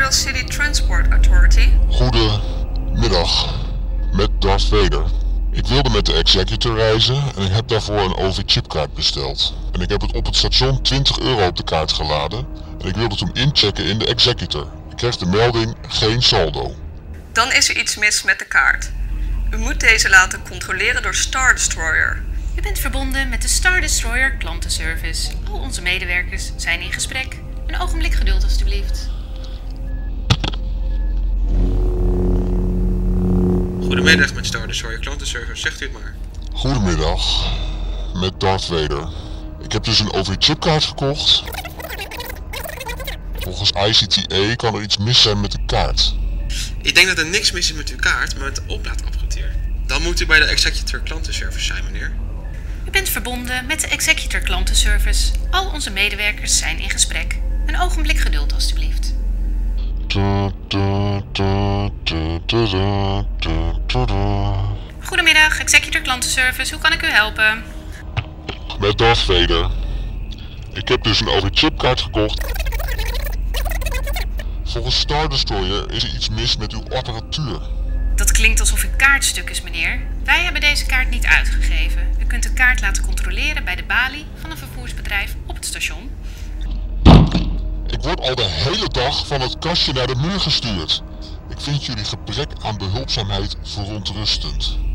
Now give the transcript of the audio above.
Seattle City Transport Authority. Goedemiddag, met Darth Vader. Ik wilde met de Executor reizen en ik heb daarvoor een OV-chipkaart besteld. En ik heb het op het station €20 op de kaart geladen en ik wilde toen inchecken in de Executor. Ik kreeg de melding geen saldo. Dan is er iets mis met de kaart. U moet deze laten controleren door Star Destroyer. U bent verbonden met de Star Destroyer klantenservice. Al onze medewerkers zijn in gesprek. Een ogenblik geduld alstublieft. Goedemiddag met Star Destroyer klantenservice, zegt u het maar. Goedemiddag, met Darth Vader. Ik heb dus een OV-chipkaart gekocht. Volgens ICTA kan er iets mis zijn met de kaart. Ik denk dat er niks mis is met uw kaart, maar met de oplaadapparatuur. Dan moet u bij de Executor klantenservice zijn, meneer. U bent verbonden met de Executor klantenservice. Al onze medewerkers zijn in gesprek. Een ogenblik geduld alstublieft. Goedemiddag, Executor klantenservice. Hoe kan ik u helpen? Met Darth Vader. Ik heb dus een OV-chipkaart gekocht. Volgens Star Destroyer is er iets mis met uw apparatuur. Dat klinkt alsof u kaartstuk is, meneer. Wij hebben deze kaart niet uitgegeven. U kunt de kaart laten controleren bij de balie van een vervoersbedrijf op het station. Ik word al de hele dag van het kastje naar de muur gestuurd. Ik vind jullie gebrek aan behulpzaamheid verontrustend.